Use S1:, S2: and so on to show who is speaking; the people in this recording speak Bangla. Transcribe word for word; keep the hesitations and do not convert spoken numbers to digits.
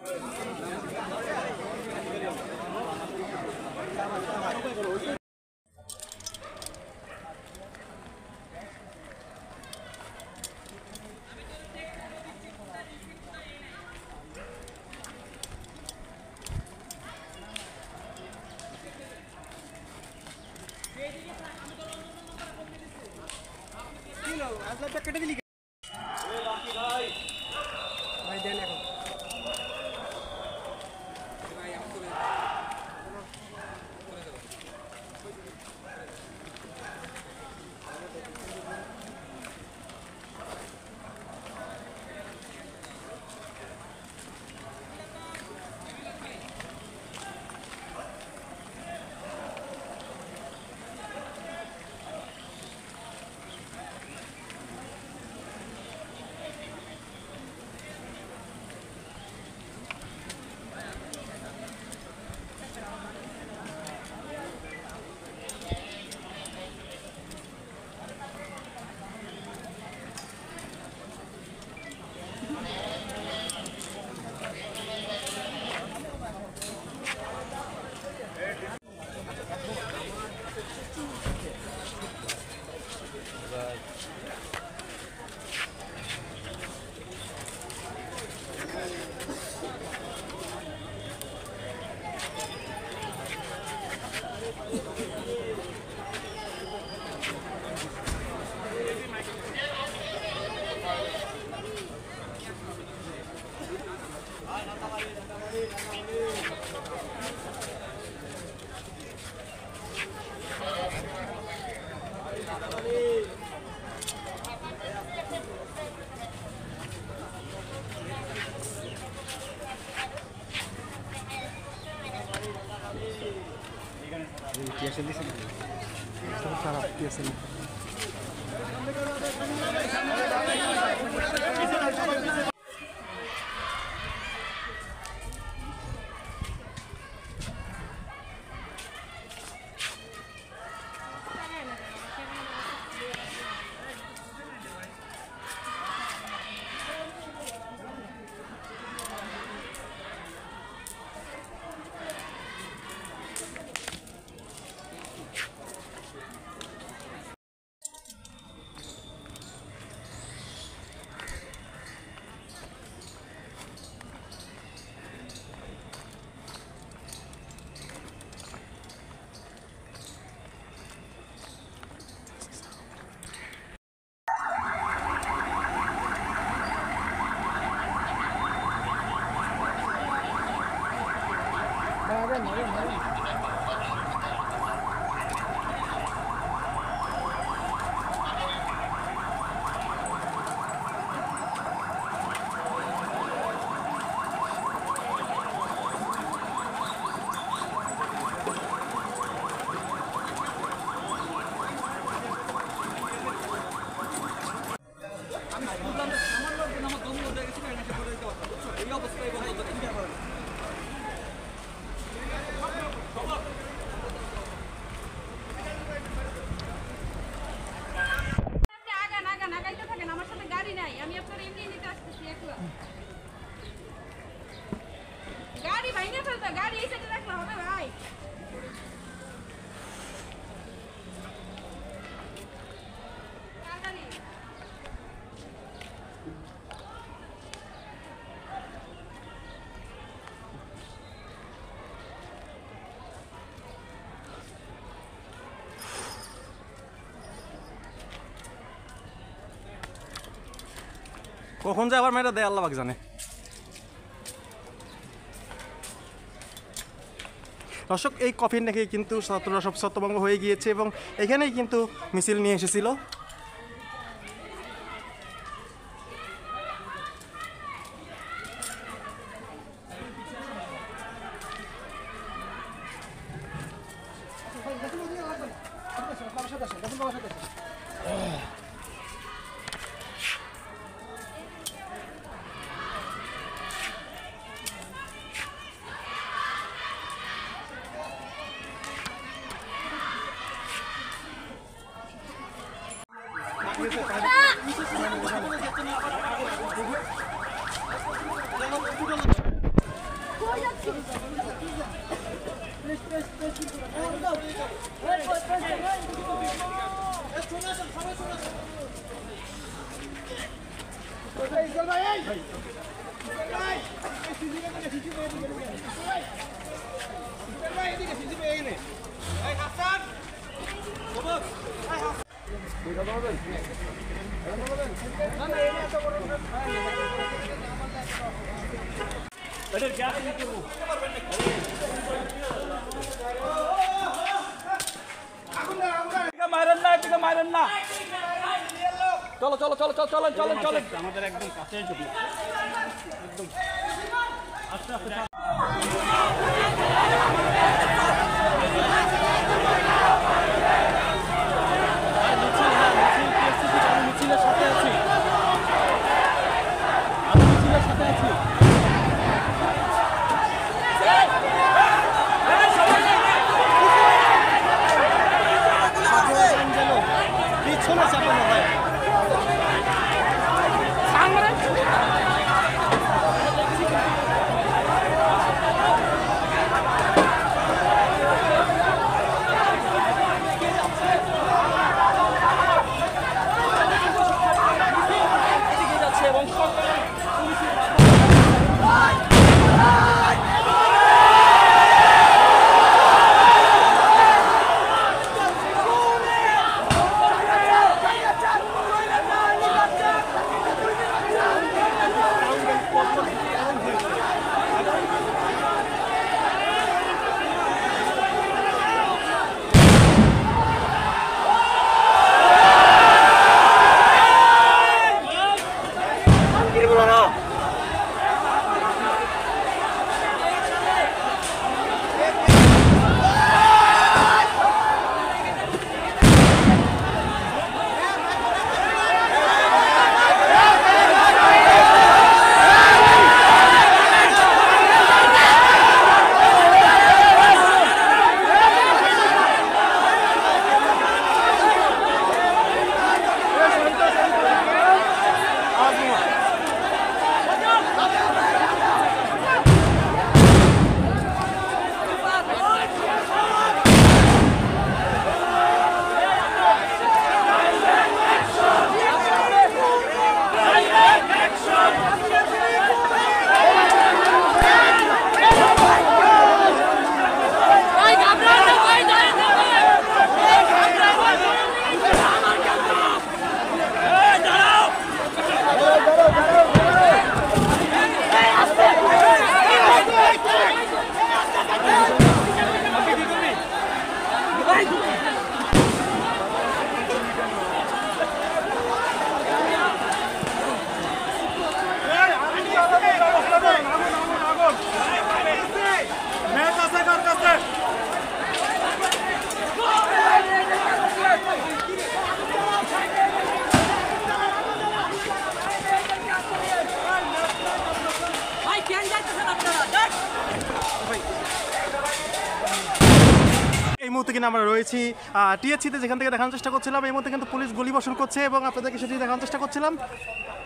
S1: কেটে দিলি ভাই ভাই দেন এখন ভাই আমি করে করে দেব
S2: Biasa di sini. Sarap biasa ni.
S3: গাড়ি ভাঙে ফেলতো গাড়ি এই সাইডে রাখলে হবে ভাই
S2: কখন যে আবার মেয়েটা দেয় আল্লাহ পাক জানে। দর্শক, এই কফিন নাকি কিন্তু ছাত্ররা সব ছত্রভঙ্গ হয়ে গিয়েছে এবং এখানেই কিন্তু মিছিল নিয়ে এসেছিল।
S1: মারেন না, এদিকে মারেন না। চলো চলো চলো চলো চলেন চলেন চলেন। আমাদের একদম কাছে চলে একদম আস্তে আস্তে। মিছিলের সাথে আছি, আমি মিছিলের সাথে আছি। পিছনে চাপানো হয়।
S2: এই মুহূর্তে কিন্তু আমরা রয়েছি টিএসসিতে, যেখান থেকে দেখানোর চেষ্টা করছিলাম। এই মুহূর্তে কিন্তু পুলিশ গুলিবর্ষণ করছে এবং আপনাদেরকে সেটি দেখানোর চেষ্টা করছিলাম।